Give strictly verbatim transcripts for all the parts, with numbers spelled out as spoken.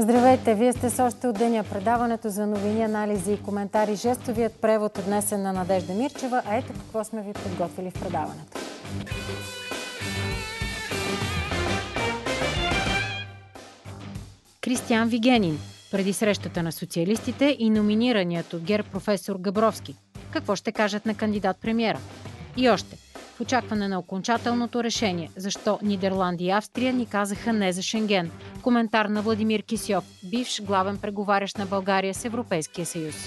Здравейте! Вие сте с още от деня. Предаването за новини, анализи и коментари. Жестовият превод отнесен на Надежда Мирчева. А ето какво сме ви подготвили в предаването. Кристиан Вигенин. Преди срещата на социалистите и номинираният от ГЕРБ професор Габровски. Какво ще кажат на кандидат-премиера? И още. В очакване на окончателното решение, защо Нидерландия и Австрия ни казаха не за Шенген. Коментар на Владимир Кисьов, бивш главен преговарящ на България с Европейския съюз.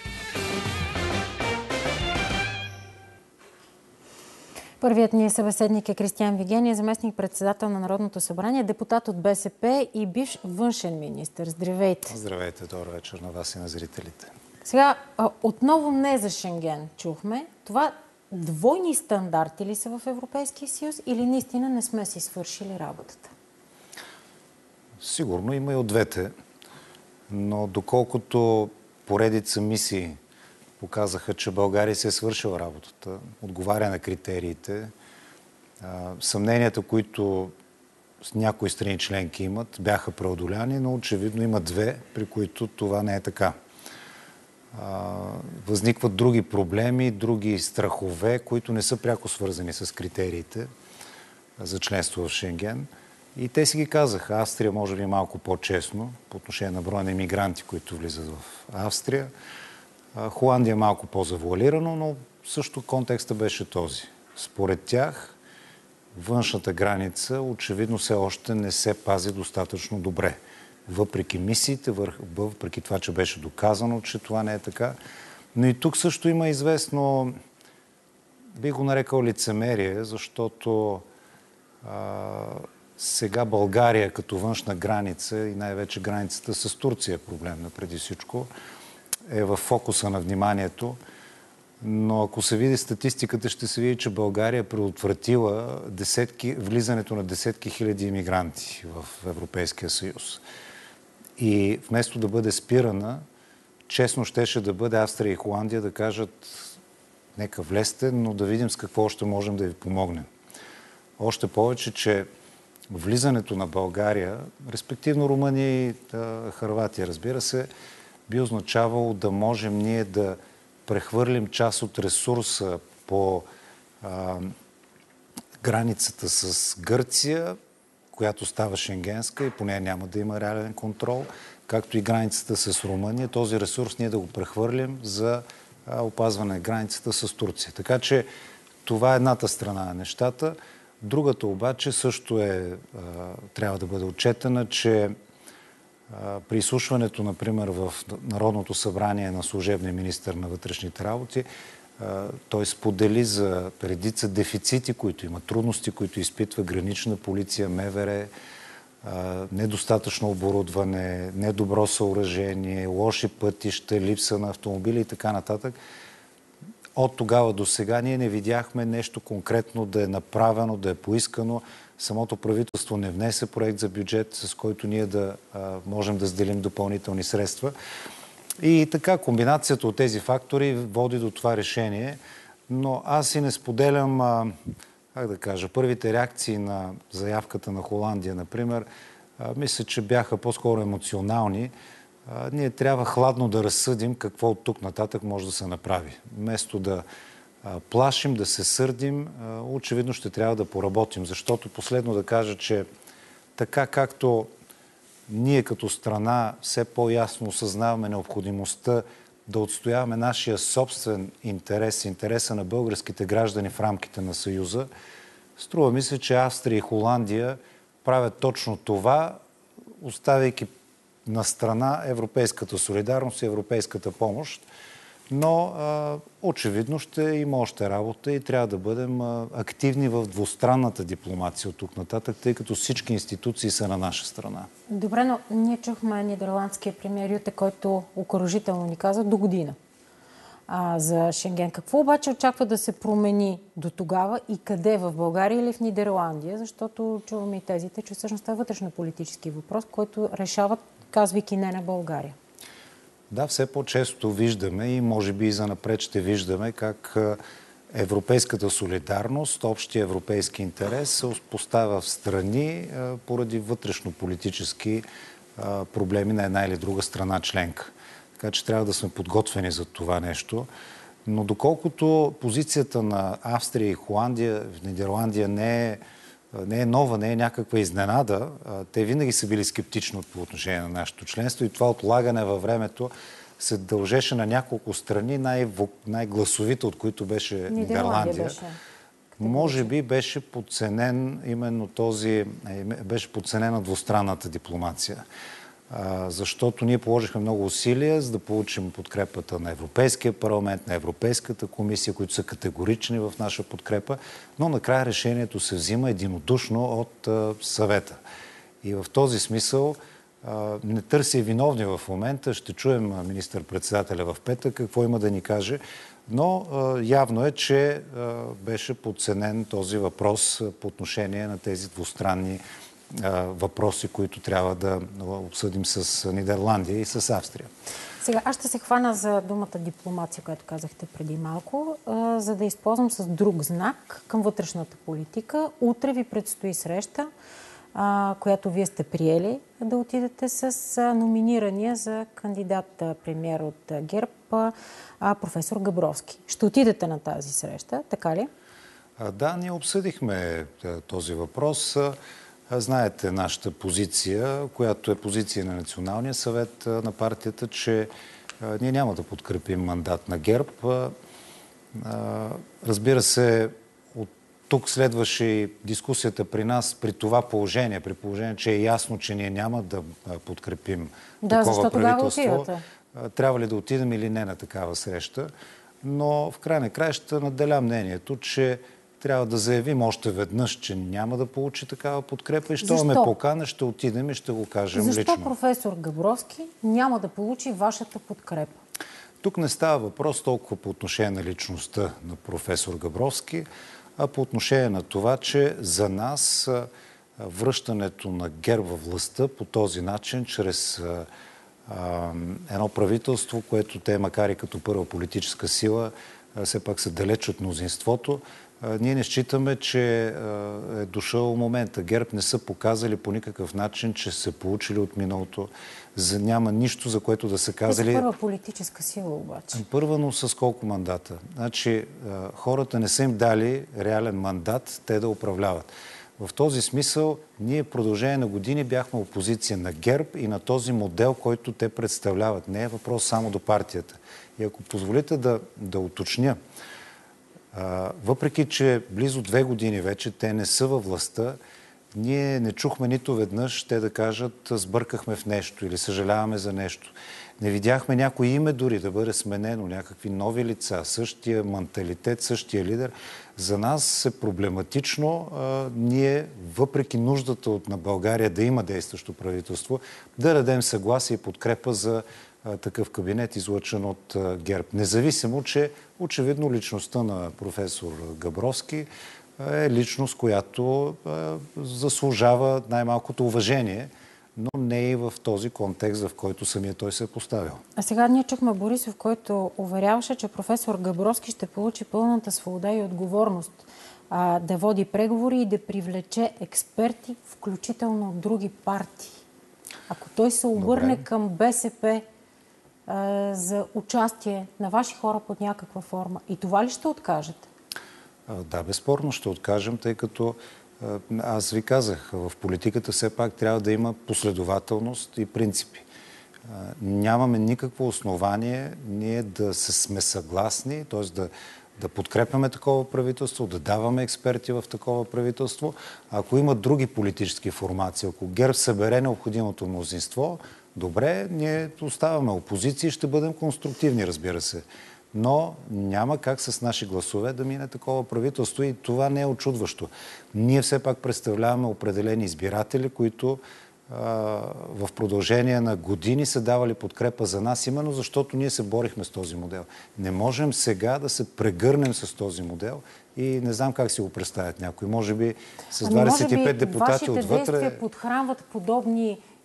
Първият ни събеседник е Кристиан Вигенин, заместник-председател на Народното събрание, депутат от БСП и бивш външен министър. Здравейте! Здравейте, добър вечер на вас и на зрителите. Сега, отново не за Шенген чухме. Това двойни стандарти ли са в Европейския съюз или наистина не сме си свършили работата? Сигурно има и от двете, но доколкото поредица мисии показаха, че България се е свършила работата, отговаря на критериите, съмненията, които някои страни членки имат, бяха преодоляни, но очевидно има две, при които това не е така. Възникват други проблеми, други страхове, които не са пряко свързани с критериите за членство в Шенген. И те си ги казаха. Австрия може би малко по-честно по отношение на броя на имигранти, които влизат в Австрия. Холандия малко по-завуалирано, но също контекста беше този. Според тях външната граница очевидно все още не се пази достатъчно добре. Въпреки мисиите, въпреки това, че беше доказано, че това не е така. Но и тук също има известно, би го нарекал лицемерие, защото а, сега България като външна граница и най-вече границата с Турция е проблемна преди всичко, е в фокуса на вниманието. Но ако се види статистиката, ще се види, че България е предотвратила десетки, влизането на десетки хиляди имигранти в Европейския съюз. И вместо да бъде спирана, честно щеше да бъде Австрия и Холандия да кажат нека влезте, но да видим с какво още можем да ви помогнем. Още повече, че влизането на България, респективно Румъния и Хърватия, разбира се, би означавало да можем ние да прехвърлим част от ресурса по а, границата с Гърция, която става шенгенска и по нея няма да има реален контрол, както и границата с Румъния. Този ресурс ние да го прехвърлим за а, опазване на границата с Турция. Така че това е едната страна на нещата. Другата обаче също е, а, трябва да бъде отчетена, че а, при изслушването, например, в Народното събрание на служебния министър на вътрешните работи, той сподели за редица дефицити, които има, трудности, които изпитва гранична полиция, МВР, недостатъчно оборудване, недобро съоръжение, лоши пътища, липса на автомобили и така нататък. От тогава до сега ние не видяхме нещо конкретно да е направено, да е поискано. Самото правителство не внесе проект за бюджет, с който ние да можем да заделим допълнителни средства. И така, комбинацията от тези фактори води до това решение, но аз и не споделям, а, как да кажа, първите реакции на заявката на Холандия, например, а, мисля, че бяха по-скоро емоционални. А, ние трябва хладно да разсъдим какво от тук нататък може да се направи. Вместо да а, плашим, да се сърдим, а, очевидно ще трябва да поработим, защото последно да кажа, че така както ние като страна все по-ясно осъзнаваме необходимостта да отстояваме нашия собствен интерес, интереса на българските граждани в рамките на Съюза. Струва ми се, че Австрия и Холандия правят точно това, оставяйки на страна европейската солидарност и европейската помощ. Но а, очевидно ще има още работа и трябва да бъдем а, активни в двустранната дипломация от тук нататък, тъй като всички институции са на наша страна. Добре, но ние чухме нидерландския премиер Юте, който окоръжително ни каза до година а, за Шенген. Какво обаче очаква да се промени до тогава и къде? В България или в Нидерландия? Защото чуваме и тезите, че всъщност това е вътрешно-политически въпрос, който решават, казвайки не на България. Да, все по-често виждаме и може би и занапред ще виждаме как европейската солидарност, общия европейски интерес се поставя в страни поради вътрешно-политически проблеми на една или друга страна членка. Така че трябва да сме подготвени за това нещо. Но доколкото позицията на Австрия и Холандия, в Нидерландия не е, не е нова, не е някаква изненада, те винаги са били скептични по отношение на нашето членство и това отлагане във времето се дължеше на няколко страни, най- най-гласовите от които беше Нидерландия. Нидерландия. Беше. Може би беше подценен именно този, беше подценена двустранната дипломация. Защото ние положихме много усилия, за да получим подкрепата на Европейския парламент, на Европейската комисия, които са категорични в наша подкрепа, но накрая решението се взима единодушно от съвета. И в този смисъл не търся и виновни в момента, ще чуем министър-председателя в петък какво има да ни каже, но явно е, че беше подценен този въпрос по отношение на тези двустранни въпроси, които трябва да обсъдим с Нидерландия и с Австрия. Сега, аз ще се хвана за думата дипломация, която казахте преди малко, за да използвам с друг знак към вътрешната политика. Утре ви предстои среща, която вие сте приели да отидете с номинирания за кандидат премиер от ГЕРБ, професор Габровски. Ще отидете на тази среща, така ли? Да, ние обсъдихме този въпрос. Знаете нашата позиция, която е позиция на Националния съвет на партията, че ние няма да подкрепим мандат на ГЕРБ. Разбира се, от тук следваше и дискусията при нас при това положение, при положение, че е ясно, че ние няма да подкрепим да, такова правителство. Трябва ли да отидем или не на такава среща. Но в край на краища наделя мнението, че трябва да заявим още веднъж, че няма да получи такава подкрепа и що ме покана, ще отидем и ще го кажем Защо лично. Защо професор Габровски няма да получи вашата подкрепа? Тук не става въпрос толкова по отношение на личността на професор Габровски, а по отношение на това, че за нас връщането на ГЕРБ във властта по този начин, чрез едно правителство, което те, макар и като първа политическа сила, все пак са далеч от мнозинството, ние не считаме, че е дошъл момента. ГЕРБ не са показали по никакъв начин, че са получили от миналото. За, няма нищо, за което да са казали... Те са първа политическа сила обаче. Първа, но с колко мандата? Значи, хората не са им дали реален мандат, те да управляват. В този смисъл, ние в продължение на години бяхме опозиция на ГЕРБ и на този модел, който те представляват. Не е въпрос само до партията. И ако позволите да, да уточня, въпреки че близо две години вече те не са във властта, ние не чухме нито веднъж те да кажат сбъркахме в нещо или съжаляваме за нещо. Не видяхме някой име дори да бъде сменено, някакви нови лица, същия менталитет, същия лидер. За нас е проблематично а, ние, въпреки нуждата от на България да има действащо правителство, да дадем съгласие и подкрепа за а, такъв кабинет, излъчен от а, ГЕРБ. Независимо, че очевидно личността на професор Габровски е личност, която а, заслужава най-малкото уважение, но не и в този контекст, в който самия той се е поставил. А сега ние чухме Борисов, който уверяваше, че професор Габровски ще получи пълната свобода и отговорност а, да води преговори и да привлече експерти, включително от други партии. Ако той се обърне Добре. към БСП а, за участие на ваши хора под някаква форма, и това ли ще откажете? А, да, безспорно ще откажем, тъй като аз ви казах, в политиката все пак трябва да има последователност и принципи. Нямаме никакво основание ние да сме съгласни, т.е. да, да подкрепяме такова правителство, да даваме експерти в такова правителство. Ако има други политически формации, ако ГЕРБ събере необходимото мнозинство, добре, ние оставаме опозиция и ще бъдем конструктивни, разбира се. Но няма как с наши гласове да мине такова правителство и това не е очудващо. Ние все пак представляваме определени избиратели, които а, в продължение на години са давали подкрепа за нас, именно защото ние се борихме с този модел. Не можем сега да се прегърнем с този модел и не знам как си го представят някой. Може би с двадесет и пет депутати отвътре... Вашите действия подхранват подобни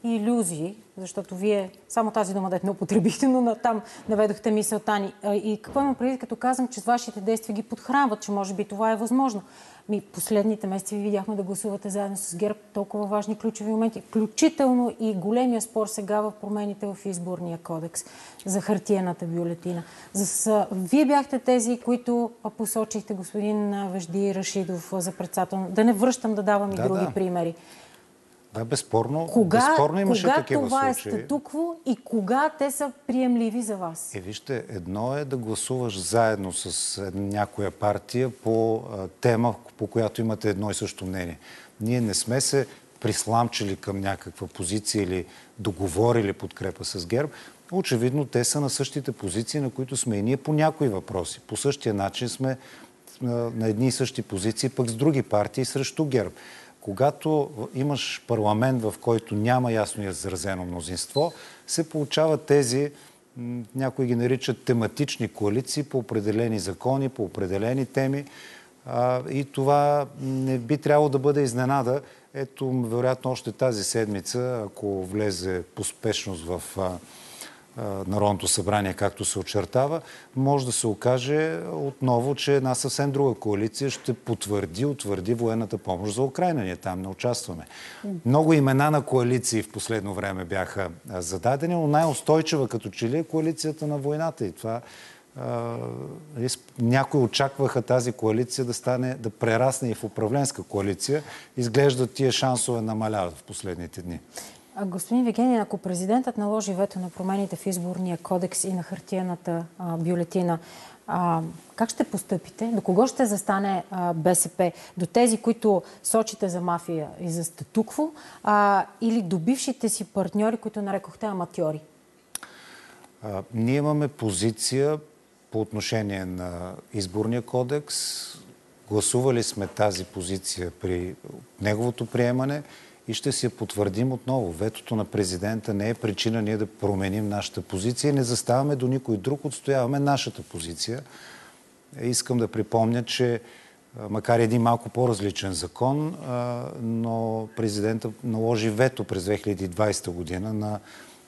илюзии, защото вие само тази дума да не употребихте, но там наведохте мисълта ни. И какво имам предвид, като казвам, че с вашите действия ги подхранват, че може би това е възможно. Ми, последните месеци ви видяхме да гласувате заедно с ГЕРБ толкова важни ключови моменти, включително и големия спор сега в промените в изборния кодекс за хартиената бюлетина. За... Вие бяхте тези, които посочихте господин Вежди Рашидов за председател. Да не връщам да давам и да, други да. примери. Да, безспорно, Кога, безспорно имаше кога такива това случаи. е статукво и кога те са приемливи за вас? Е, вижте, едно е да гласуваш заедно с някоя партия по а, тема, по която имате едно и също мнение. Ние не сме се присламчили към някаква позиция или договорили подкрепа с ГЕРБ. Очевидно, те са на същите позиции, на които сме и ние по някои въпроси. По същия начин сме а, на едни и същи позиции, пък с други партии срещу ГЕРБ. Когато имаш парламент, в който няма ясно изразено мнозинство, се получават тези, някои ги наричат тематични коалиции по определени закони, по определени теми. И това не би трябвало да бъде изненада. Ето, вероятно, още тази седмица, ако влезе по спешност в Народното събрание, както се очертава, може да се окаже отново, че една съвсем друга коалиция ще потвърди, утвърди военната помощ за Украйна. Ние там не участваме. Много имена на коалиции в последно време бяха зададени, но най-устойчива като че ли е коалицията на войната. И това а, някои очакваха тази коалиция да стане, да прерасне и в управленска коалиция. Изглежда тия шансове намаляват в последните дни. Господин Вигенин, ако президентът наложи вето на промените в изборния кодекс и на хартиената а, бюлетина, а, как ще постъпите? До кого ще застане а, БСП? До тези, които сочите за мафия и за статукво, а, или до бившите си партньори, които нарекохте аматьори? А, ние имаме позиция по отношение на изборния кодекс. Гласували сме тази позиция при неговото приемане и ще си я потвърдим отново. Ветото на президента не е причина ние да променим нашата позиция и не заставаме до никой друг, отстояваме нашата позиция. Искам да припомня, че макар един малко по-различен закон, но президента наложи вето през две хиляди и двадесета година на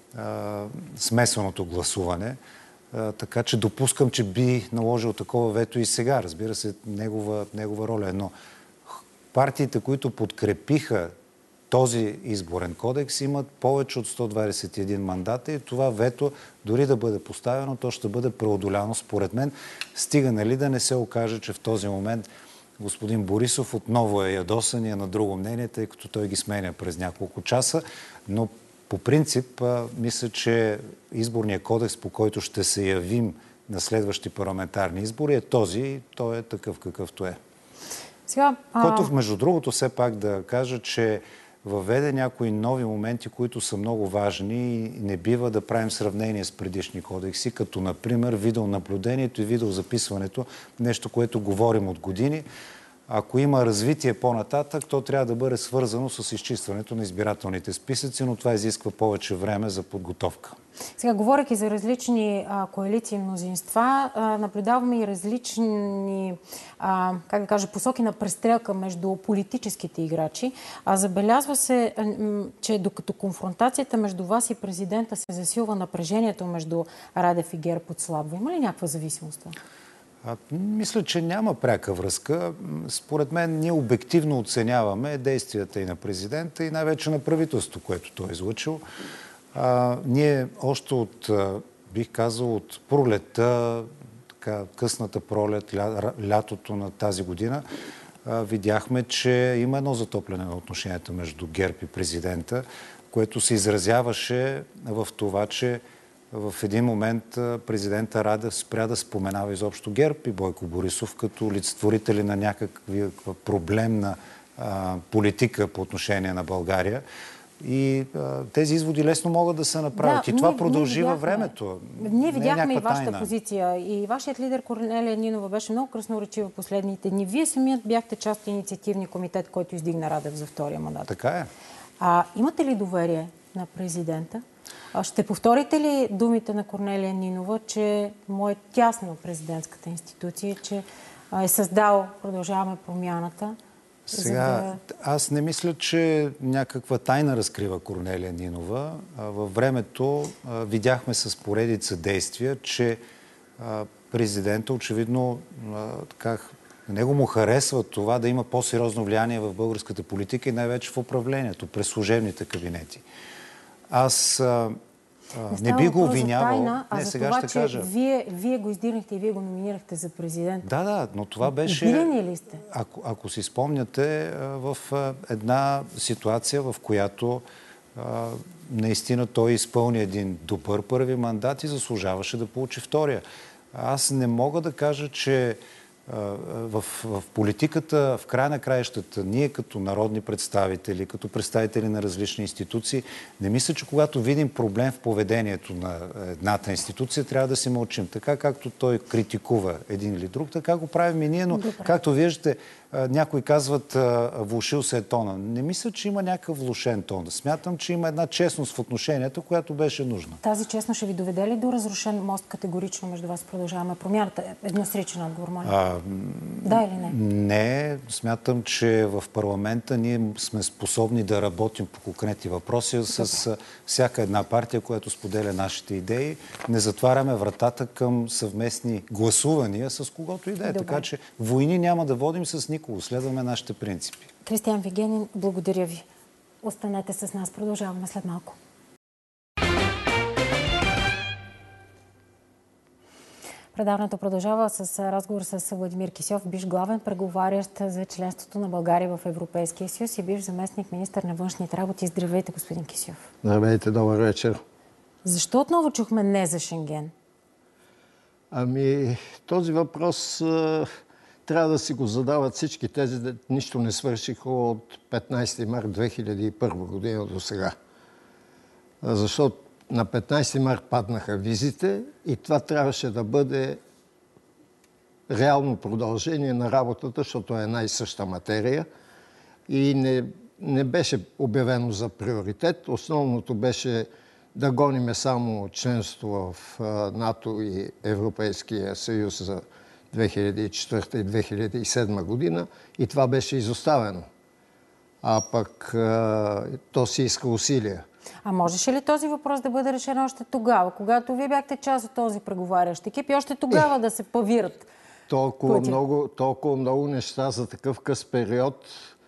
смесеното гласуване. Така че допускам, че би наложил такова вето и сега. Разбира се, негова, негова роля е. Но партиите, които подкрепиха този изборен кодекс, имат повече от сто двадесет и един мандата и това вето, дори да бъде поставено, то ще бъде преодоляно според мен. Стига, нали, да не се окаже, че в този момент господин Борисов отново е ядосан и е на друго мнение, тъй като той ги сменя през няколко часа. Но по принцип, мисля, че изборният кодекс, по който ще се явим на следващи парламентарни избори, е този и той е такъв какъвто е. Сега, а... Който, между другото, все пак да кажа, че въведе някои нови моменти, които са много важни и не бива да правим сравнение с предишни кодекси, като например видеонаблюдението и видеозаписването, нещо, което говорим от години. Ако има развитие по-нататък, то трябва да бъде свързано с изчистването на избирателните списъци, но това изисква повече време за подготовка. Сега, говорейки за различни а, коалиции и мнозинства, а, наблюдаваме и различни, а, как да кажа, посоки на престрелка между политическите играчи. А забелязва се, а, че докато конфронтацията между вас и президента се засилва, напрежението между Радев и ГЕРБ отслабва. Има ли някаква зависимост? А, мисля, че няма пряка връзка. Според мен ние обективно оценяваме действията и на президента и най-вече на правителството, което той е излъчил. А, ние още от, бих казал, от пролета, така, късната пролет, ля, лятото на тази година, а, видяхме, че има едно затопляне на отношенията между ГЕРБ и президента, което се изразяваше в това, че в един момент президента Радев спря да споменава изобщо ГЕРБ и Бойко Борисов като олицетворители на някаква проблемна а, политика по отношение на България. И а, тези изводи лесно могат да се направят. Да, и това ние, продължи във времето. Ние видяхме и вашата тайна. позиция. И вашият лидер Корнелия Нинова беше много красноречива последните дни. Вие самият бяхте част от инициативния комитет, който издигна Радев за втория мандат. Така е. А, имате ли доверие на президента? А ще повторите ли думите на Корнелия Нинова, че му е тясно президентската институция, че е създал, продължаваме промяната? Сега, да... аз не мисля, че някаква тайна разкрива Корнелия Нинова. Във времето а, видяхме с поредица действия, че а, президента очевидно а, така, него му харесва това да има по-сериозно влияние в българската политика и най-вече в управлението, през служебните кабинети. Аз а, не, не би го обвинявал. Тайна, а не, за сега това, ще че кажа. Вие, вие го издигнахте и вие го номинирахте за президент. Да, да, но това беше... Обидени ли сте? Ако, ако си спомняте, в една ситуация, в която а, наистина той изпълни един добър първи мандат и заслужаваше да получи втория. Аз не мога да кажа, че В, в политиката, в края на краищата, ние като народни представители, като представители на различни институции, не мисля, че когато видим проблем в поведението на едната институция, трябва да си мълчим. Така както той критикува един или друг, така го правим и ние, но добре. Както виждате, някои казват, влошил се е тона. Не мисля, че има някакъв влошен тон. Смятам, че има една честност в отношенията, която беше нужна. Тази честност ще ви доведе ли до разрушен мост категорично между вас? Продължаваме промяната. Едностричен отговор, моля. А, да или не? Не. Смятам, че в парламента ние сме способни да работим по конкретни въпроси добре. С всяка една партия, която споделя нашите идеи. Не затваряме вратата към съвместни гласувания с когото и да е. Така че войни няма да водим с никого. Следваме нашите принципи. Кристиан Вигенин, благодаря ви. Останете с нас. Продължаваме след малко. Предаването продължава с разговор с Владимир Кисьов, бивш главен преговарящ за членството на България в Европейския съюз и бивш заместник министър на външните работи. Здравейте, господин Кисьов. Здравейте, добър вечер. Защо отново чухме не за Шенген? Ами, този въпрос а, трябва да си го задават всички тези, да нищо не свършиха от петнайсети март две хиляди и първа година до сега. Защото на петнайсети март паднаха визите и това трябваше да бъде реално продължение на работата, защото е една и съща материя и не, не беше обявено за приоритет. Основното беше да гониме само членство в НАТО и Европейския съюз за две хиляди и четвърта и две хиляди и седма година и това беше изоставено. А пък то си иска усилия. А можеше ли този въпрос да бъде решен още тогава, когато вие бяхте част от този преговарящ екип и още тогава е, да се павират? Толкова много, толкова много неща за такъв къс период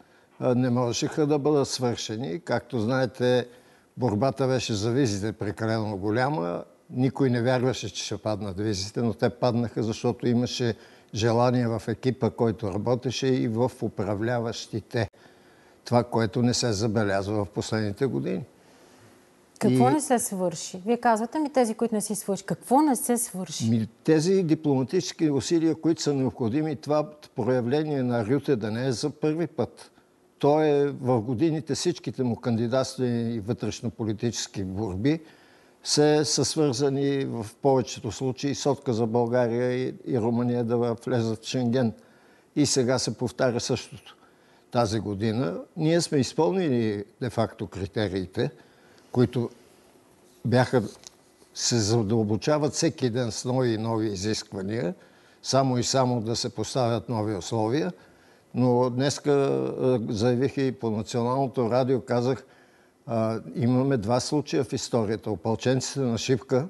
не можеха да бъдат свършени. Както знаете, борбата беше за визите прекалено голяма. Никой не вярваше, че ще паднат визите, но те паднаха, защото имаше желание в екипа, който работеше и в управляващите. Това, което не се забелязва в последните години. Какво и... не се свърши? Вие казвате ми тези, които не си свърши. Какво не се свърши? Ми, тези дипломатически усилия, които са необходими, това проявление на Рюте да не е за първи път. То е в годините всичките му кандидатствени и вътрешно-политически борби се са свързани в повечето случаи с отказа България и, и Румъния да влезат в Шенген. И сега се повтаря същото. Тази година ние сме изпълнили де-факто критериите, които бяха, се задълбочават всеки ден с нови и нови изисквания, само и само да се поставят нови условия. Но днеска заявих и по националното радио, казах, а, имаме два случая в историята. Опълченците на Шипка,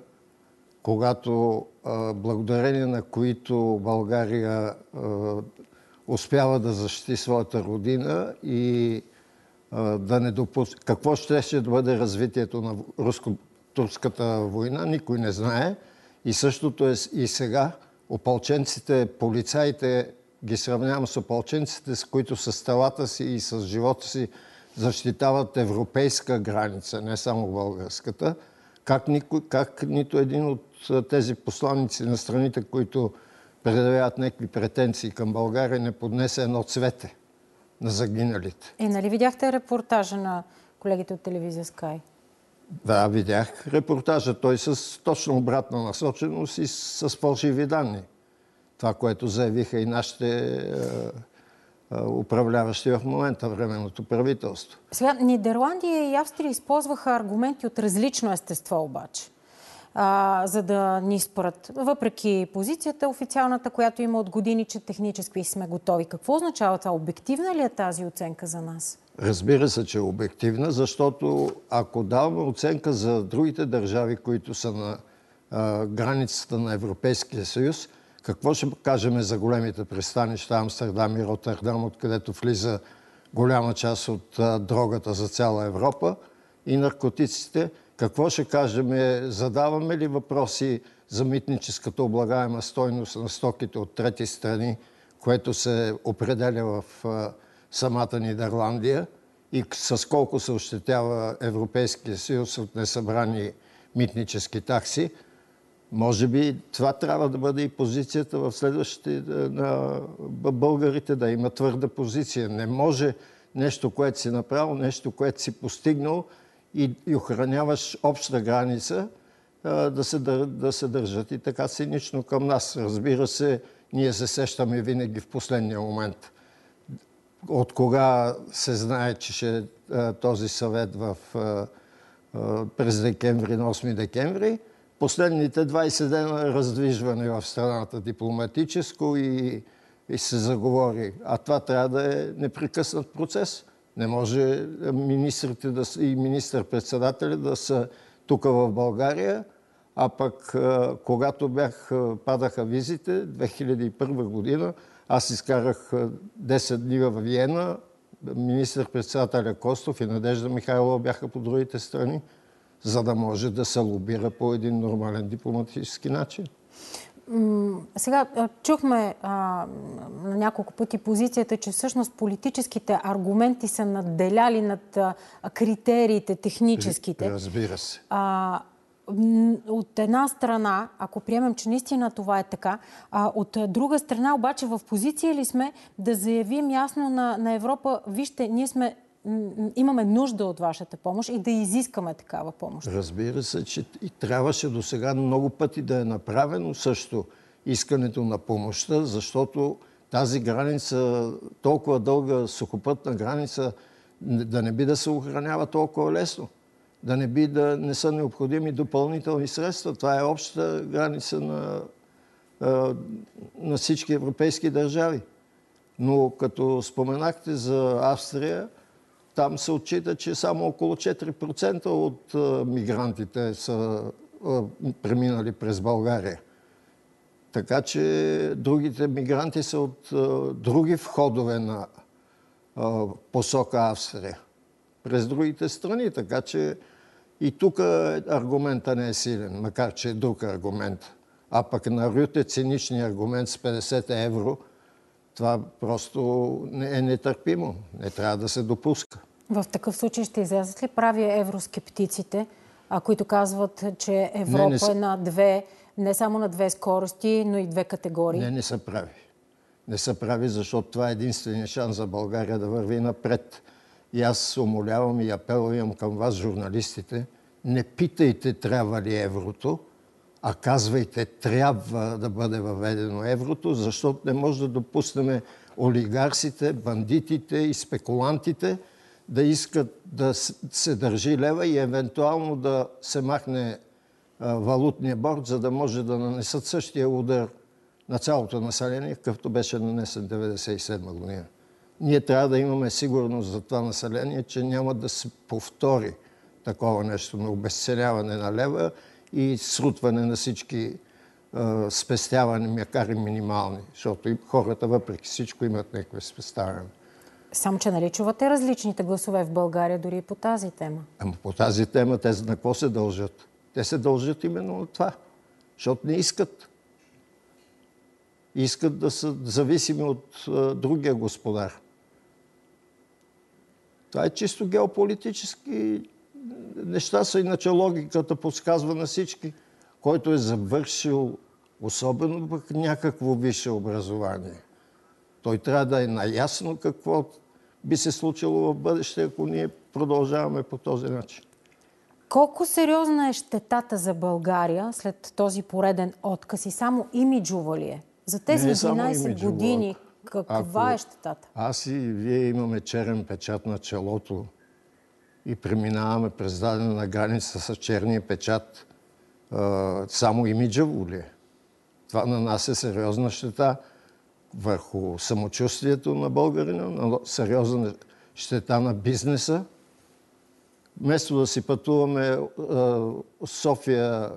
когато а, благодарение на които България а, успява да защити своята родина и а, да не допуска. Какво ще ще да бъде развитието на руско-турската война, никой не знае. И същото е и сега. Опълченците, полицаите, ги сравнявам с опълченците, с които с телата си и с живота си защитават европейска граница, не само българската. Как, никой, как нито един от тези посланици на страните, които предявяват някакви претенции към България, не поднесе едно цвете на загиналите. И нали видяхте репортажа на колегите от телевизия Sky? Да, видях репортажа. Той с точно обратна насоченост и с фалшиви данни. Това, което заявиха и нашите е, е, управляващи в момента, временното правителство. Сега, Нидерландия и Австрия използваха аргументи от различно естество обаче. а, за да ни спрат. Въпреки позицията официалната, която има от години, че технически сме готови. Какво означава това? Обективна ли е тази оценка за нас? Разбира се, че е обективна, защото ако даваме оценка за другите държави, които са на а, границата на Европейския съюз, какво ще кажем за големите пристанища Амстердам и Роттердам, откъдето влиза голяма част от а, дрогата за цяла Европа и наркотиците? Какво ще кажем? Задаваме ли въпроси за митническата облагаема стойност на стоките от трети страни, което се определя в а, самата Нидерландия и с колко се ощетява Европейския съюз от несъбрани митнически такси? Може би това трябва да бъде и позицията в следващите на българите, да има твърда позиция. Не може нещо, което си направил, нещо, което си постигнал и, и охраняваш обща граница, да се, да се държат и така цинично към нас. Разбира се, ние се сещаме винаги в последния момент. От кога се знае, че ще е този съвет в, през декември, на осми декември. Последните двайсет дена раздвижване в страната дипломатическо и, и се заговори. А това трябва да е непрекъснат процес. Не може министрите да, и министър-председателя да са тук в България, а пък когато бях, падаха визите, две хиляди и първа година, аз изкарах десет дни в Виена, министър-председателя Костов и Надежда Михайлова бяха по другите страни, за да може да се лобира по един нормален дипломатически начин. Сега чухме а, на няколко пъти позицията, че всъщност политическите аргументи са надделяли над а, критериите, техническите. Разбира се. А, от една страна, ако приемем, че наистина това е така, а, от друга страна обаче в позиция ли сме да заявим ясно на, на Европа, вижте, ние сме имаме нужда от вашата помощ и да изискаме такава помощ? Разбира се, че и трябваше до сега много пъти да е направено също искането на помощта, защото тази граница, толкова дълга сухопътна граница, да не би да се охранява толкова лесно. Да не би да не са необходими допълнителни средства. Това е обща граница на, на всички европейски държави. Но като споменахте за Австрия, там се отчита, че само около четири процента от а, мигрантите са а, преминали през България. Така че другите мигранти са от а, други входове на а, посока Австрия. През другите страни. Така че и тук аргумента не е силен, макар че е друг аргумент. А пък на Рюте циничния аргумент с петдесет евро, това просто е нетърпимо. Не трябва да се допуска. В такъв случай ще излязат ли прави евроскептиците, а, които казват, че Европа не, не са... е на две, не само на две скорости, но и две категории? Не, не са прави. Не са прави, защото това е единствения шанс за България да върви напред. И аз умолявам и апелвам към вас, журналистите, не питайте трябва ли еврото, а казвайте трябва да бъде въведено еврото, защото не може да допуснем олигарсите, бандитите и спекулантите да искат да се държи лева и евентуално да се махне валутния борд, за да може да нанесат същия удар на цялото население, какъвто беше нанесен деветдесет и седма година. Ние трябва да имаме сигурност за това население, че няма да се повтори такова нещо на обезценяване на лева и срутване на всички е, спестявания, макар и минимални, защото и хората въпреки всичко имат някакви спестявания. Само, че нали чувате различните гласове в България дори и по тази тема? Ама по тази тема те на какво се дължат? Те се дължат именно на това, защото не искат. Искат да са зависими от е, другия господар. Това е чисто геополитически неща са, иначе логиката подсказва на всички. Който е завършил особено пък някакво висше образование. Той трябва да е наясно какво би се случило в бъдеще, ако ние продължаваме по този начин. Колко сериозна е щетата за България след този пореден отказ и само имиджова ли е? За тези единайсет години каква Ако е щетата? Аз и вие имаме черен печат на челото и преминаваме през дадена граница с черния печат а, само имиджево ли е? Това нанася сериозна щета върху самочувствието на българина, сериозна щета на бизнеса. Вместо да си пътуваме София,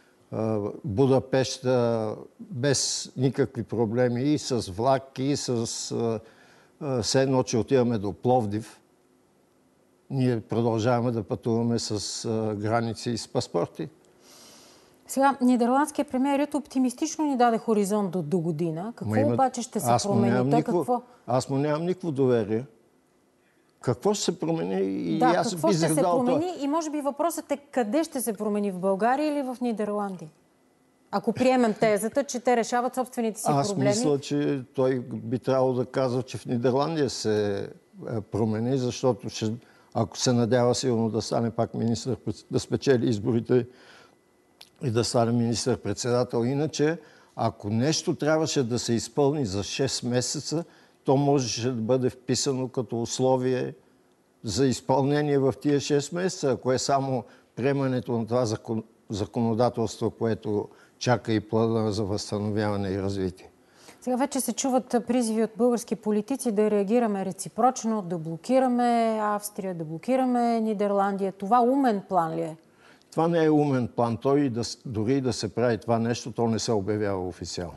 Будапеща без никакви проблеми и с влак, и с все едно, че отиваме до Пловдив, ние продължаваме да пътуваме с граници и с паспорти. Сега, нидерландският премиер Рюте оптимистично ни даде хоризонт до, до година. Какво има... обаче ще се аз промени? Той никво... какво? Аз му нямам никакво доверие. Какво ще се промени? И да, аз какво ще се промени? Това. И може би въпросът е къде ще се промени? В България или в Нидерландия? Ако приемем тезата, че те решават собствените си аз проблеми. Аз мисля, че той би трябвало да казва, че в Нидерландия се промени, защото ще, ако се надява силно да стане пак министър, да спечели изборите и да стане министър-председател. Иначе, ако нещо трябваше да се изпълни за шест месеца, то можеше да бъде вписано като условие за изпълнение в тия шест месеца. Ако е само приемането на това закон, законодателство, което чака и плана за възстановяване и развитие. Сега вече се чуват призиви от български политици да реагираме реципрочно, да блокираме Австрия, да блокираме Нидерландия. Това умен план ли е? Това не е умен план. Той да, дори да се прави това нещо, то не се обявява официално.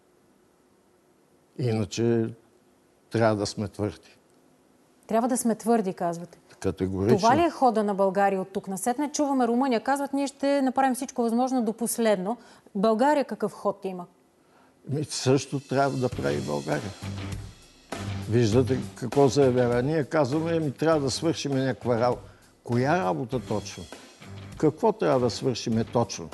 Иначе трябва да сме твърди. Трябва да сме твърди, казвате. Категорично. Това ли е хода на България от тук насетне? Чуваме Румъния. Казват, ние ще направим всичко възможно до последно. България какъв ход има? Ми също трябва да прави България. Виждате какво заявява. Ние казваме, ми трябва да свършим някаква работа. Коя работа точно? Какво трябва да свършиме точно?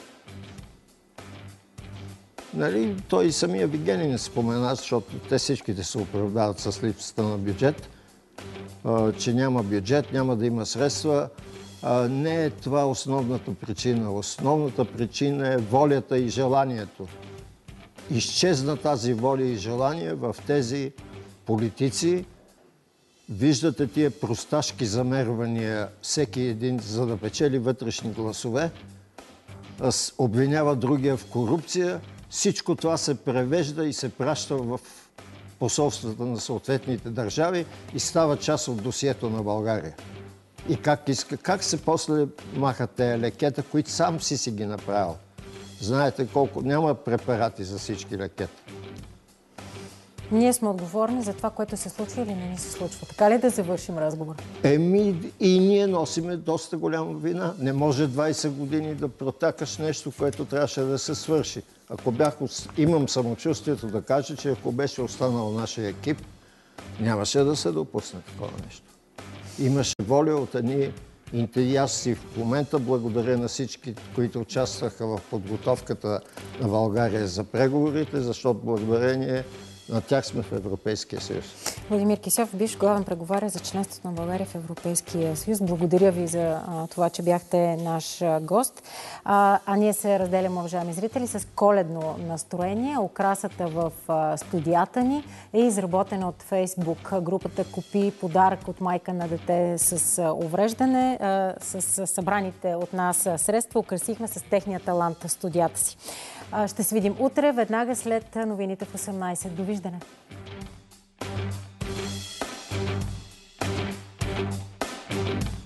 Нали, той и самия Вигенин спомена, защото те всичките се оправдават с липсата на бюджет, а, че няма бюджет, няма да има средства. А, не е това основната причина. Основната причина е волята и желанието. Изчезна тази воля и желание в тези политици. Виждате тия просташки замервания, всеки един, за да печели вътрешни гласове, обвинява другия в корупция. Всичко това се превежда и се праща в посолствата на съответните държави и става част от досието на България. И как, иска, как се после махат тези лекета, които сам си си ги направил. Знаете колко... Няма препарати за всички лекета. Ние сме отговорни за това, което се случва или не ни се случва. Така ли да завършим разговор? Еми и ние носиме доста голяма вина. Не може двайсет години да протакаш нещо, което трябваше да се свърши. Ако бях, имам самочувствието да кажа, че ако беше останал нашия екип, нямаше да се допусне такова нещо. Имаше воля от едни интелиасти в момента. Благодаря на всички, които участваха в подготовката на България за преговорите, защото благодарение на тях сме в Европейския съюз. Владимир Кисьов, бивш главен преговарящ за членството на България в Европейския съюз. Благодаря ви за а, това, че бяхте наш а, гост. А, а ние се разделяме, уважаеми зрители, с коледно настроение. Украсата в а, студията ни е изработена от Фейсбук. Групата купи подарък от майка на дете с а, увреждане. А, с а, събраните от нас а, средства украсихме с техния талант в студията си. А, ще се видим утре, веднага след новините в осемнайсет. Довиждане! Thank you.